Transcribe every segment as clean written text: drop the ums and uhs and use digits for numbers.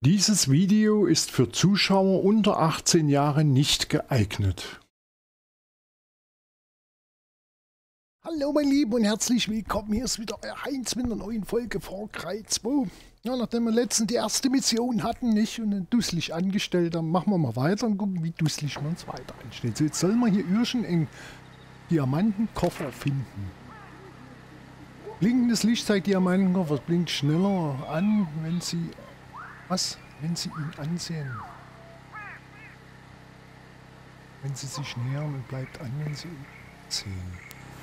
Dieses Video ist für Zuschauer unter 18 Jahren nicht geeignet. Hallo mein Lieben und herzlich willkommen, hier ist wieder euer Heinz mit einer neuen Folge Far Cry 2. Ja, nachdem wir letztens die erste Mission hatten, nicht, und einen dusselig angestellt haben, machen wir mal weiter und gucken, wie dusselig wir uns weiter anstellen. So, jetzt sollen wir hier Irschen einen Diamantenkoffer finden. Blinkendes Licht zeigt Diamantenkoffer, blinkt schneller an, wenn Sie... Was? Wenn Sie ihn ansehen. Wenn Sie sich nähern und bleibt an, wenn Sie ihn sehen.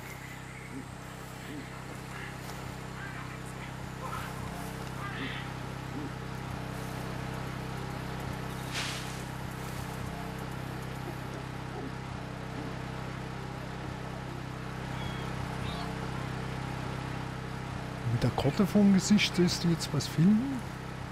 Mit der Karte vom Gesicht sollst du jetzt was finden?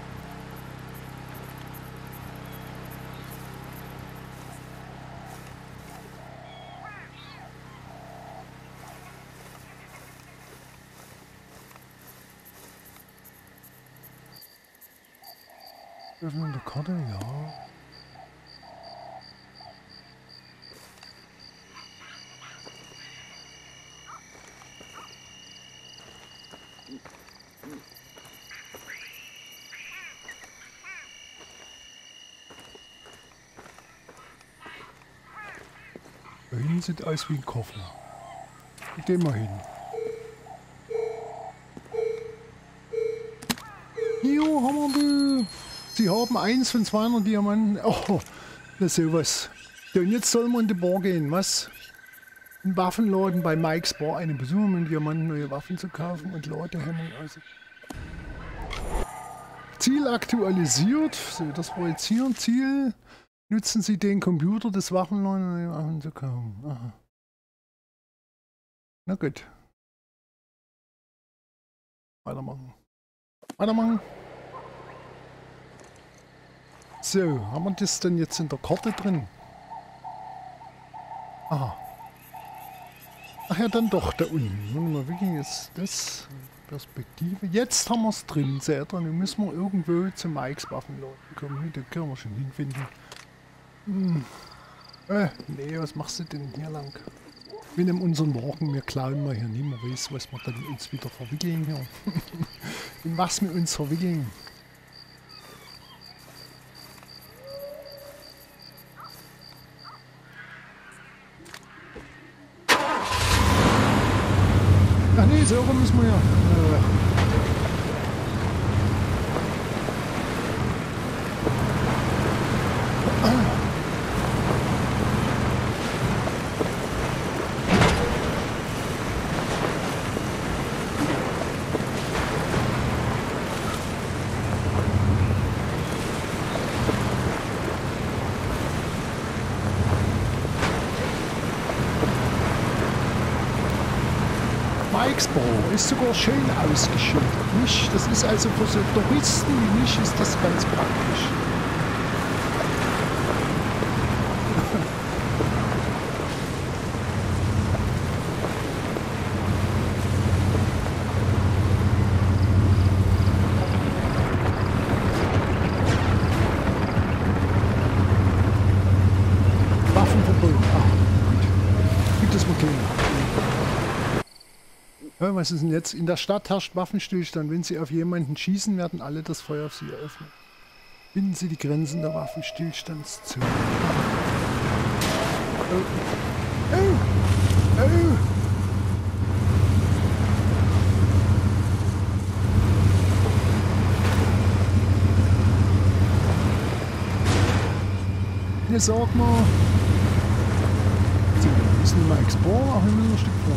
Öffnen der Karte, ja. Da hinten sieht aus wie ein Koffer. Gehen wir hin. Jo, haben wir die. Sie haben 1 von 200 Diamanten. Oh, das ist sowas. Ja, und jetzt sollen wir in die Bar gehen, was? Im Waffenladen bei Mike's Bar eine Besuchung, um Diamanten neue Waffen zu kaufen und Ladehemmung. Also. Ziel aktualisiert. So, das war jetzt hier. Ziel. Nutzen Sie den Computer des Waffenladens, um neue Waffen zu kaufen. Aha. Na gut. Weitermachen. Weitermachen. So, haben wir das denn jetzt in der Karte drin? Aha. Ach ja, dann doch da unten. Warte mal, wie jetzt das? Perspektive. Jetzt haben wir es drin, seht ihr. Nun müssen wir irgendwo zum Mike's Waffenladen kommen. Da können wir schon hinfinden. Nee, was machst du denn hier lang? Wir nehmen unseren Wagen, wir klauen mal hier nicht mehr. Weiß, was wir dann uns wieder verwickeln hier. In was wir uns verwickeln. Ach nee, so rum müssen wir ja. Mike's Bar ist sogar schön ausgeschildert, nicht? Das ist also für so Touristen wie mich ist das ganz praktisch. Waffenverbot. Ah, gut. Gibt es mal keinen. Ja, was ist denn jetzt? In der Stadt herrscht Waffenstillstand. Wenn Sie auf jemanden schießen, werden alle das Feuer auf Sie eröffnen. Binden Sie die Grenzen der Waffenstillstands zu. Oh. Oh. Oh. Hier sagt man, so, wir müssen mal Explorer, auch wir müssen ein Stück vor.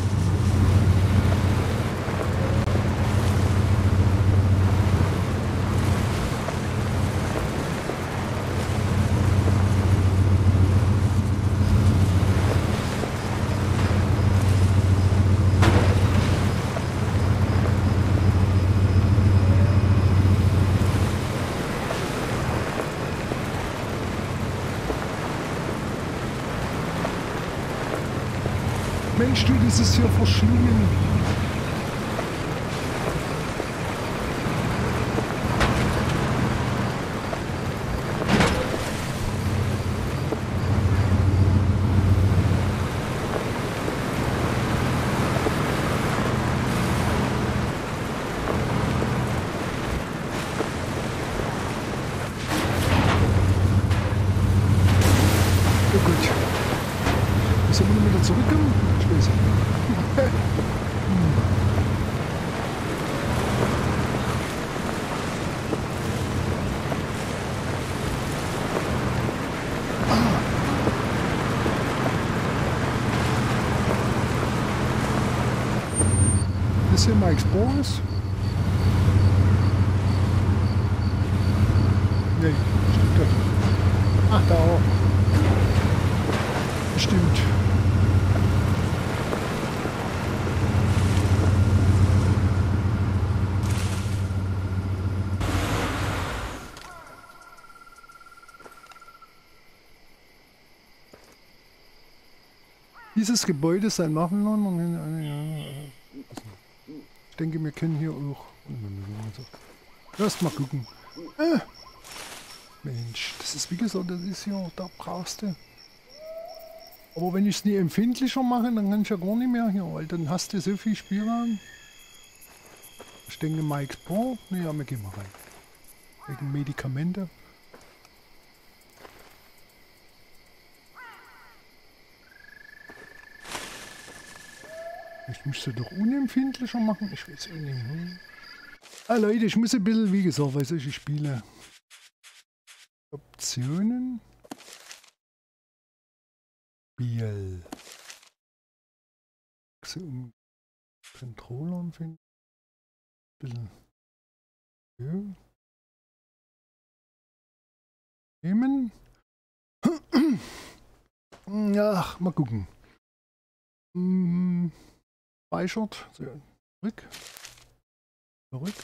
Mensch, du, das ist hier verschlungen. gut. Wie soll man wieder zurückkommen? Ich weiß nicht. Das hier Mike's Boris? Nee, stimmt doch. Ach, da auch. Stimmt. Dieses Gebäude ist ein Waffenladen. Ich denke, wir können hier auch. Erst mal gucken. Mensch, das ist wie gesagt, das ist ja, da brauchst du. Aber wenn ich es nie empfindlicher mache, dann kann ich ja gar nicht mehr hier, weil dann hast du so viel Spielraum. Ich denke, Mike's Bar. Naja, wir gehen mal rein. Wegen Medikamente. Ich müsste doch unempfindlicher machen. Ich weiß auch nicht. Ah Leute, ich muss ein bisschen, wie gesagt, weil solche Spiele. Optionen. Spiel. So um Controllern finden. Bisschen. Ja. Nehmen. Ach, mal gucken. Speichert. So, zurück. Zurück.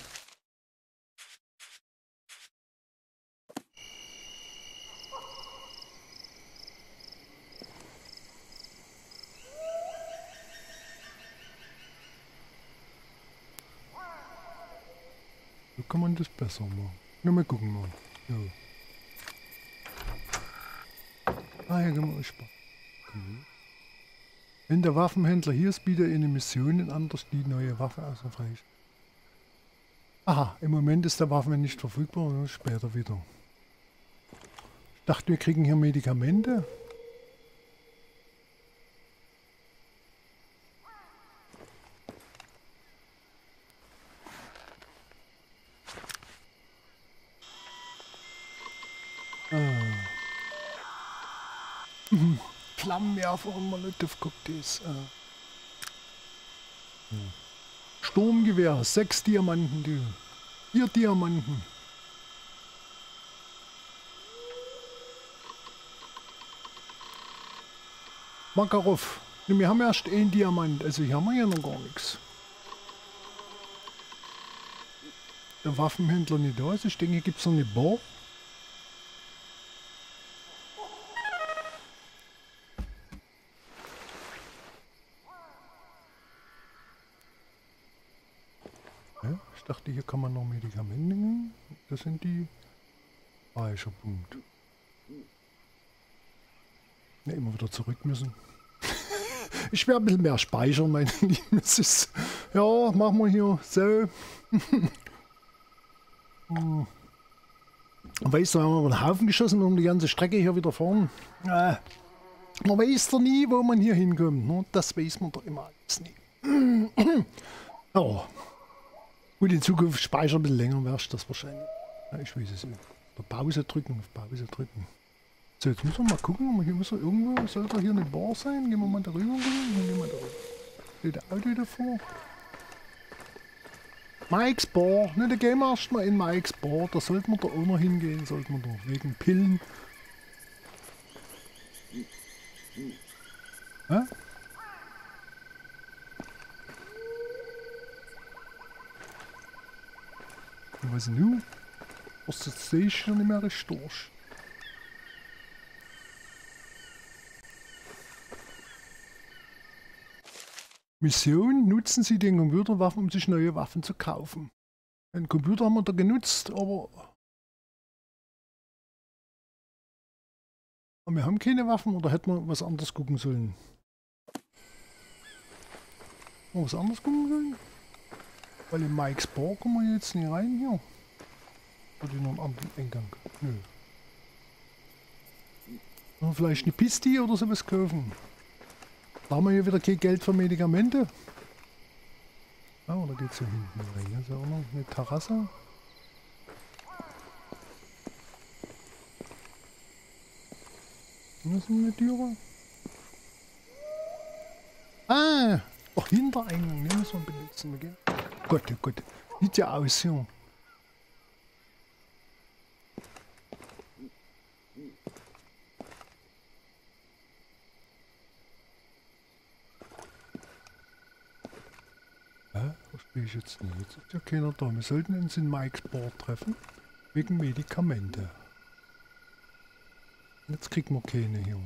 So kann man das besser machen. Na, mal gucken mal. Ja. Ah, hier können wir sparen. Okay. Wenn der Waffenhändler hier ist, bietet er eine Mission an, dass die neue Waffe ausreicht. Aha, im Moment ist der Waffe nicht verfügbar, später wieder. Ich dachte, wir kriegen hier Medikamente. Flammenwerfer und Molotow-Cocktails. Sturmgewehr, 6 Diamanten, du. 4 Diamanten. Makarov. Wir haben erst 1 Diamant, also hier haben wir ja noch gar nichts. Der Waffenhändler nicht da ist. Ich denke, hier gibt es noch eine Bar. Ja, ich dachte, hier kann man noch Medikamente nehmen. Das sind die Speicherpunkte. Ne, immer wieder zurück müssen. Ich werde ein bisschen mehr speichern, meine Lieben. Es ist, ja, machen wir hier so. Weißt du, wir haben einen Haufen geschossen und die ganze Strecke hier wieder fahren. Man weiß doch nie, wo man hier hinkommt. Ne? Das weiß man doch immer alles nie. Ja. Gut, in Zukunft speichern ein bisschen länger wärst das wahrscheinlich. Ja, ich weiß es nicht. Auf Pause drücken, auf Pause drücken. So, jetzt müssen wir mal gucken. Hier muss irgendwo, sollte hier eine Bar sein? Gehen wir mal darüber. Gehen wir darüber. Steht der Auto davor? Mike's Bar. Ne, da gehen wir erstmal in Mike's Bar. Da sollten wir da auch noch hingehen. Sollten wir da wegen Pillen. Hä? Was nun? Was sehe ich schon nicht mehr richtig durch. Mission: Nutzen Sie den Computerwaffen, um sich neue Waffen zu kaufen. Den Computer haben wir da genutzt, aber wir haben keine Waffen, oder hätten wir was anderes gucken sollen? Was anderes gucken sollen? Weil in Mike's Bar kommen wir jetzt nicht rein hier. Oder noch einen anderen Eingang? Nö. Oder vielleicht eine Pisti oder sowas kaufen. Da haben wir hier wieder kein Geld für Medikamente. Ah, oder geht's hier hinten rein? Hier ist ja auch noch eine Terrasse. Hier ist eine Türe. Ah! Ach, Hintereingang, den müssen wir benutzen. Okay? Gott, oh Gott. Sieht ja aus hier. Verstehe ich jetzt nicht. Jetzt ist ja keiner da. Wir sollten uns in Mikes Bar treffen. Wegen Medikamente. Jetzt kriegen wir keine hier.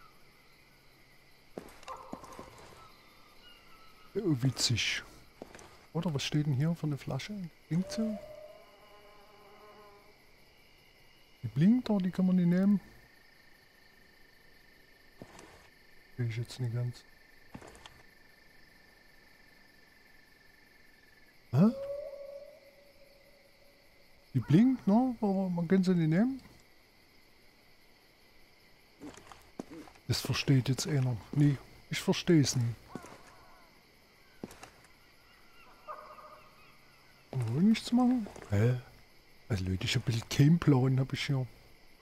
Oh, witzig. Oder was steht denn hier für eine Flasche? Blinkt so? Die blinkt, oder die kann man nicht nehmen? Sehe ich jetzt nicht ganz. Hä? Die blinkt, ne? Aber man kann sie nicht nehmen. Das versteht jetzt einer. Nee, ich verstehe es nicht. Kann wohl nichts machen? Hä? Also Leute, ich habe ein bisschen keinen Plan, habe ich hier.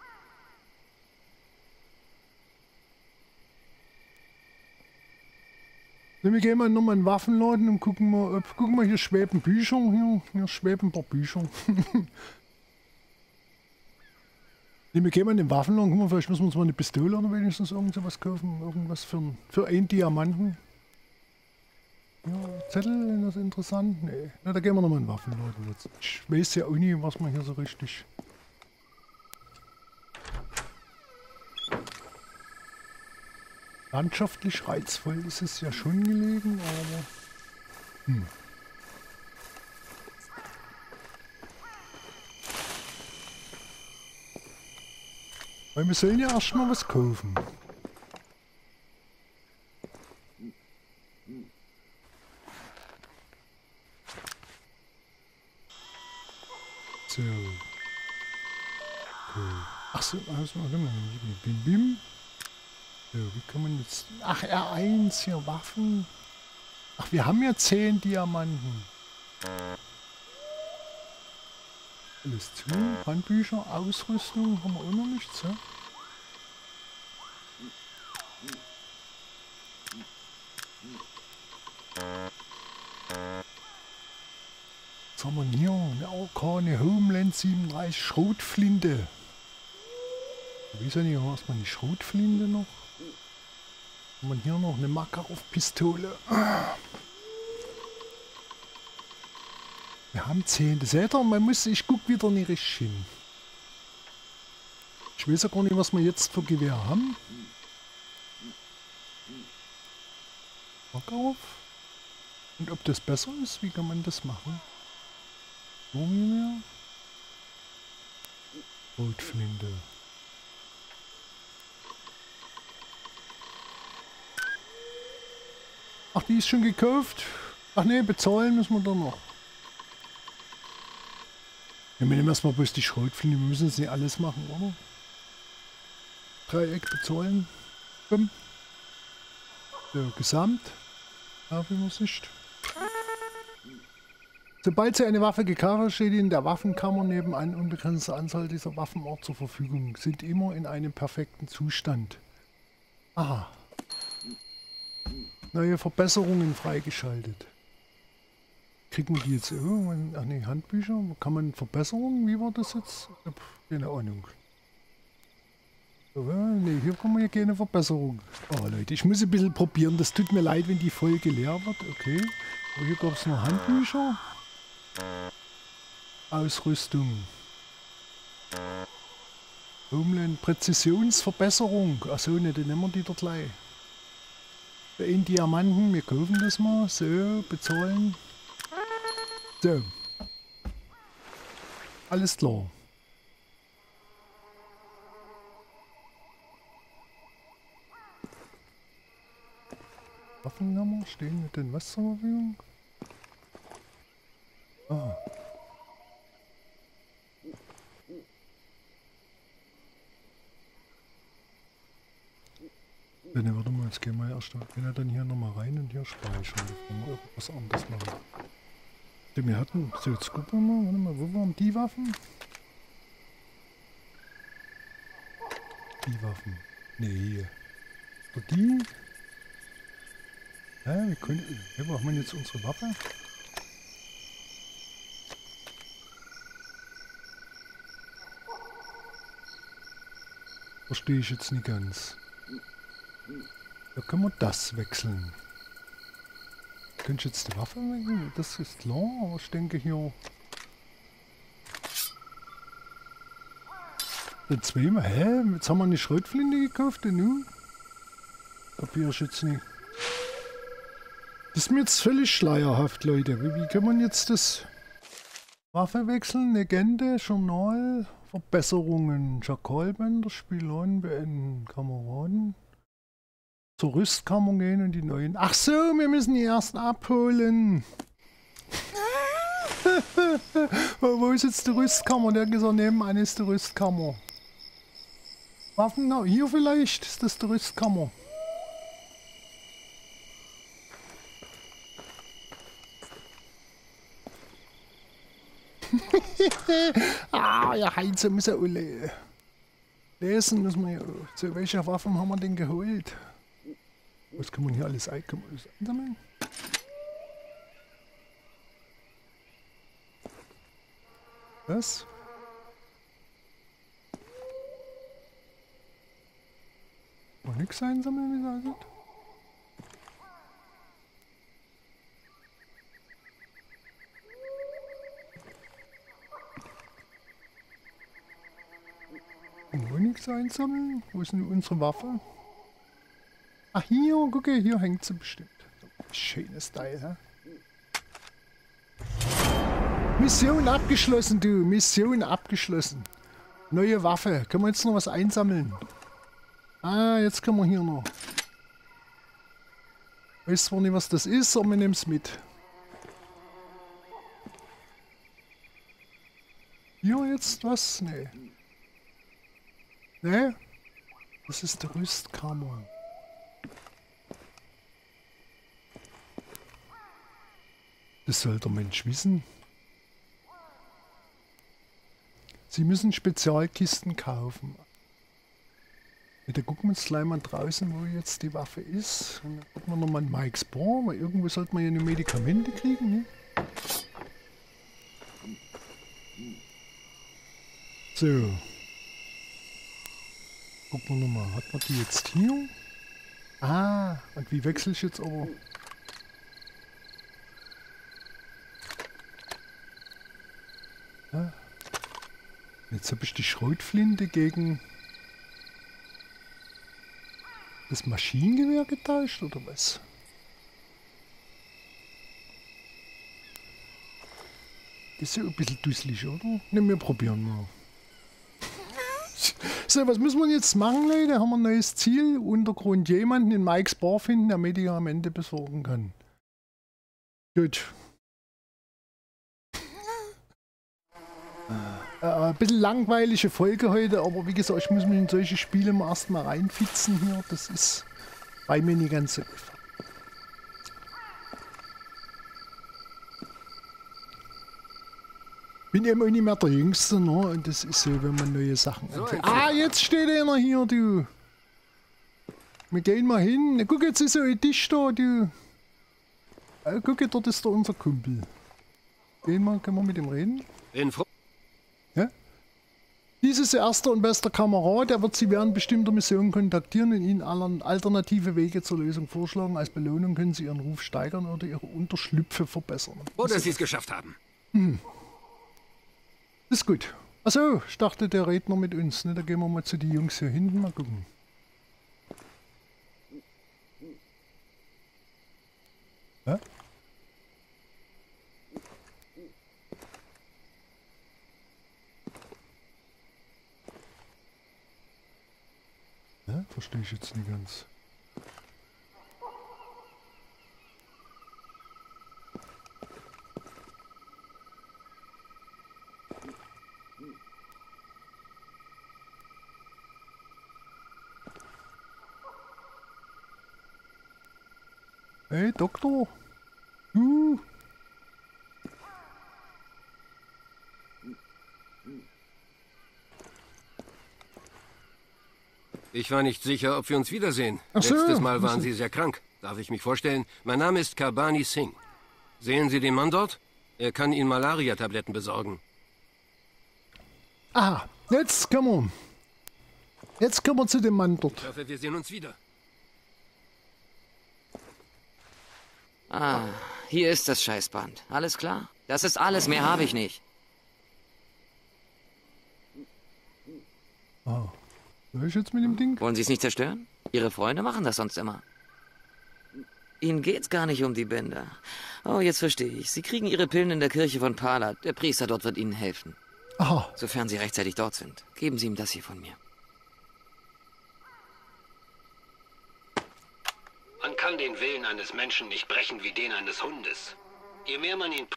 So, wir gehen mal nochmal in den Waffenladen und gucken mal, hier schweben Bücher. Hier schweben ein paar Bücher. Ne, wir gehen mal in den Waffenladen, gucken wir, vielleicht müssen wir uns mal eine Pistole oder wenigstens irgend sowas kaufen. Irgendwas für einen Diamanten. Ja, Zettel, das ist interessant. Nee, na, da gehen wir nochmal in den Waffenladen jetzt. Ich weiß ja auch nie, was man hier so richtig... Landschaftlich reizvoll ist es ja schon gelegen, aber... Weil wir sollen ja erstmal was kaufen. So. Okay. Achso, bim bim. So, wie kann man jetzt... Ach, R1 hier, Waffen. Ach, wir haben ja 10 Diamanten. Alles zu. Handbücher, Ausrüstung haben wir auch noch nichts, ja? Was haben wir denn hier? Eine AK, eine Homeland 37 Schrotflinte. Ich weiß ja nicht, was man die Schrotflinte noch? Haben wir hier noch eine Makarov-Pistole? Wir haben 10. Das seht ihr, ich guck wieder nicht richtig hin. Ich weiß ja gar nicht, was wir jetzt für Gewehr haben. Makarov. Und ob das besser ist, wie kann man das machen? Mehr? Rotflinte. Ach, die ist schon gekauft. Ach ne, bezahlen müssen wir da noch. Ja, wir nehmen erstmal bloß die Schrotflinte. Wir müssen jetzt nicht alles machen, oder? Dreieck bezahlen. Komm. So, Gesamt. Übersicht. Sobald Sie eine Waffe gekauft hat, steht Ihnen der Waffenkammer nebenan unbegrenzte Anzahl dieser Waffenart zur Verfügung. Sind immer in einem perfekten Zustand. Aha. Neue Verbesserungen freigeschaltet. Kriegen wir die jetzt? Ach ne, Handbücher. Kann man Verbesserungen? Wie war das jetzt? Ich hab keine Ahnung. Ne, hier kommen wir keine Verbesserung. Oh Leute, ich muss ein bisschen probieren. Das tut mir leid, wenn die Folge leer wird. Okay. Aber hier gab es noch Handbücher. Ausrüstung. Homeland Präzisionsverbesserung. Achso, ne, dann nehmen wir die dort gleich. Für einen Diamanten, wir kaufen das mal. So, bezahlen. So. Alles klar. Waffennummer stehen mit den was zur Verfügung? Ah. Ne, warte mal, jetzt gehen wir erst dann hier nochmal rein und hier speichern, bevor wir irgendwas anderes machen. Wir hatten, so jetzt gucken wir mal, warte mal, wo waren die Waffen? Die Waffen. Nee. Oder die? Ja, wir können, hier brauchen wir jetzt unsere Waffe. Verstehe ich jetzt nicht ganz. Da können wir das wechseln. Könnte ich jetzt die Waffe wechseln? Das ist klar, aber ich denke hier... Dann zweimal, hä? Jetzt haben wir eine Schrotflinte gekauft und nun? Kapier ich jetzt nicht. Das ist mir jetzt völlig schleierhaft, Leute. Wie kann man jetzt das... Waffe wechseln, Legende, Journal, Verbesserungen, Jakalbänder, Spielonen beenden, Kameraden. Zur Rüstkammer gehen und die neuen... Ach so, wir müssen die erst abholen. Wo ist jetzt die Rüstkammer? Der hat gesagt, nebenan ist die Rüstkammer. Waffen, na, hier vielleicht ist das die Rüstkammer. Ah, ja, Heinz, muss ja alle lesen, müssen wir ja. So, welche Waffen haben wir denn geholt? Was kann man hier alles einsammeln? Was? Noch nichts einsammeln, wie gesagt? Noch nichts einsammeln? Wo ist denn unsere Waffe? Ach, hier, gucke, hier hängt sie bestimmt. Schönes Teil, hä? Mission abgeschlossen, du. Mission abgeschlossen. Neue Waffe. Können wir jetzt noch was einsammeln? Ah, jetzt können wir hier noch. Weiß zwar nicht, was das ist, aber wir nehmen es mit. Hier jetzt was? Nee. Nee? Das ist die Rüstkammer. Das soll der Mensch wissen. Sie müssen Spezialkisten kaufen. Da gucken wir uns gleich mal draußen, wo jetzt die Waffe ist. Und dann gucken wir nochmal in Mike's Bar, weil irgendwo sollte man ja eine Medikamente kriegen. Ne? So. Gucken wir nochmal, hat man die jetzt hier? Ah, und wie wechsle ich jetzt aber? Ja. Jetzt habe ich die Schrotflinte gegen das Maschinengewehr getauscht, oder was? Das ist ja ein bisschen dusselig, oder? Ne, wir probieren mal. So, was müssen wir jetzt machen, Leute? Haben wir ein neues Ziel? Untergrund jemanden in Mike's Bar finden, der Medikamente besorgen kann. Gut. Ein bisschen langweilige Folge heute, aber wie gesagt, ich muss mich in solche Spiele mal erstmal reinfitzen hier. Das ist bei mir nicht ganz so einfach. Bin eben auch nicht mehr der Jüngste, ne? Und das ist so, wenn man neue Sachen anfängt. Ah, jetzt steht einer hier, du. Wir gehen mal hin. Na, guck, jetzt ist so ein Tisch da, du. Guck, dort ist da unser Kumpel. Gehen wir, können wir mit ihm reden? Ja? Dies ist Ihr erster und bester Kamerad. Er wird Sie während bestimmter Missionen kontaktieren und Ihnen alternative Wege zur Lösung vorschlagen. Als Belohnung können Sie Ihren Ruf steigern oder Ihre Unterschlüpfe verbessern. Oder Sie es geschafft haben. Ist gut. Achso, ich dachte, der Redner mit uns. Ne? Da gehen wir mal zu den Jungs hier hinten. Mal gucken. Ja? Ja, verstehe ich jetzt nicht ganz. Hey, Doktor. Ich war nicht sicher, ob wir uns wiedersehen. Ach so. Letztes Mal waren Sie sehr krank. Darf ich mich vorstellen? Mein Name ist Karbani Singh. Sehen Sie den Mann dort? Er kann Ihnen Malaria-Tabletten besorgen. Ah, jetzt können wir. Jetzt kommen wir zu dem Mann dort. Ich hoffe, wir sehen uns wieder. Ah, hier ist das Scheißband. Alles klar? Das ist alles, mehr habe ich nicht. Ah, was ist jetzt mit dem Ding? Wollen Sie es nicht zerstören? Ihre Freunde machen das sonst immer. Ihnen geht's gar nicht um die Bänder. Oh, jetzt verstehe ich. Sie kriegen Ihre Pillen in der Kirche von Pala. Der Priester dort wird Ihnen helfen. Aha, Sofern Sie rechtzeitig dort sind. Geben Sie ihm das hier von mir. Man kann den Willen eines Menschen nicht brechen wie den eines Hundes. Je mehr man ihn...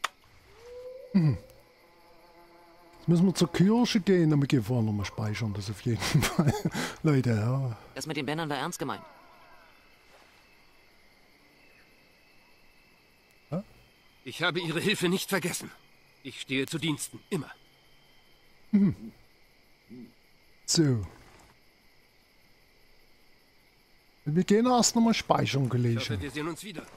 jetzt müssen wir zur Kirche gehen, aber wir gehen vorher nochmal speichern, das auf jeden Fall. Leute, ja. Das mit den Bändern war ernst gemeint. Ich habe Ihre Hilfe nicht vergessen. Ich stehe zu Diensten, immer. So. Wir gehen erst nochmal speichern, Ich hoffe, Kollege. wir sehen uns wieder.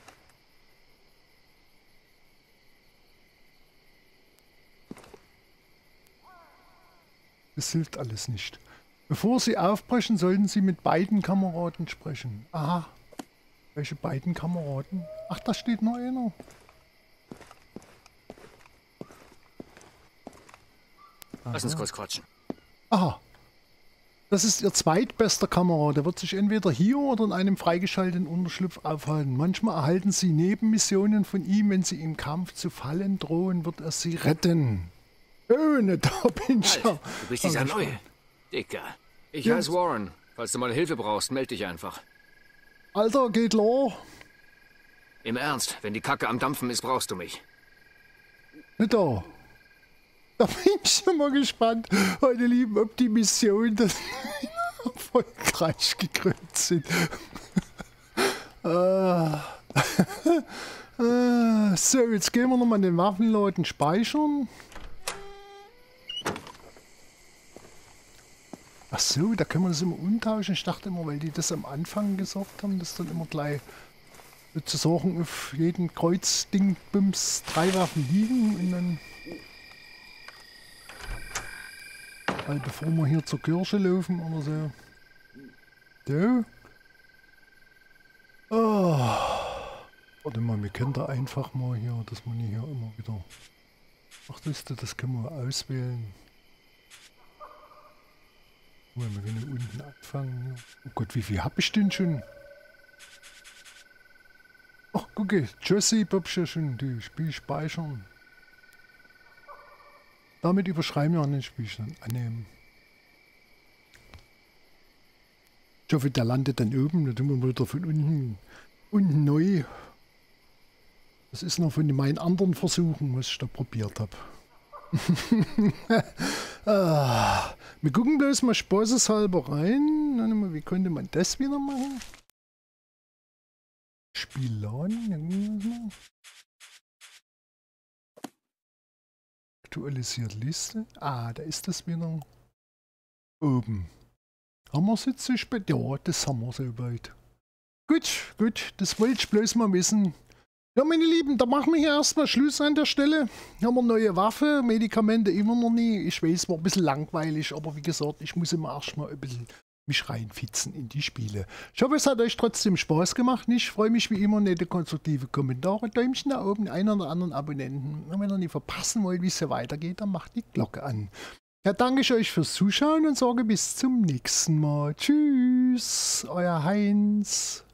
Das hilft alles nicht. Bevor Sie aufbrechen, sollten Sie mit beiden Kameraden sprechen. Aha. Welche beiden Kameraden? Ach, da steht noch einer. Lass uns kurz quatschen. Aha. Das ist Ihr zweitbester Kamerad. Der wird sich entweder hier oder in einem freigeschalteten Unterschlupf aufhalten. Manchmal erhalten Sie Nebenmissionen von ihm. Wenn Sie im Kampf zu fallen drohen, wird er Sie retten. Ohne, da bin ich ja. Du bist dieser Neue. Dicker. Ich Ja. heiße Warren. Falls du mal Hilfe brauchst, melde dich einfach. Alter, geht klar. Im Ernst, wenn die Kacke am Dampfen ist, brauchst du mich. Nicht da. Da bin ich schon mal gespannt, meine Lieben, ob die Missionen dann erfolgreich gekrönt sind. So, jetzt gehen wir nochmal den Waffenladen speichern. Ach so, da können wir das immer umtauschen. Ich dachte immer, weil die das am Anfang gesagt haben, dass dann immer gleich sozusagen auf jeden Kreuzding Bums 3 Waffen liegen und dann... Weil bevor wir hier zur Kirche laufen oder so. So. Oh. Warte mal, wir können da einfach mal hier, dass man hier immer wieder... Ach, das können wir auswählen. Wir können unten anfangen. Oh Gott, wie viel habe ich denn schon? Ach, gucke, Josie, Bobsche schon, die Spiel speichern. Damit überschreiben wir an den Spielstand annehmen. Ich hoffe, der landet dann oben, da tun wir wieder von unten neu. Das ist noch von meinen anderen Versuchen, was ich da probiert habe. Wir gucken bloß mal spaßeshalber rein. Warte mal, wie konnte man das wieder machen? Spielern. Aktualisiert Liste. Ah, da ist das wieder. Oben. Haben wir es jetzt so spät? Ja, das haben wir so weit. Gut, gut. Das wollte ich bloß mal wissen. Ja, meine Lieben, da machen wir hier erstmal Schluss an der Stelle. Hier haben wir neue Waffe, Medikamente immer noch nie. Ich weiß, war ein bisschen langweilig, aber wie gesagt, ich muss immer erstmal ein bisschen mich reinfitzen in die Spiele. Ich hoffe, es hat euch trotzdem Spaß gemacht. Ich freue mich wie immer nette, konstruktive Kommentare, Däumchen nach oben, einen oder anderen Abonnenten. Und wenn ihr nicht verpassen wollt, wie es hier weitergeht, dann macht die Glocke an. Ja, danke ich euch fürs Zuschauen und sage bis zum nächsten Mal. Tschüss, euer Heinz.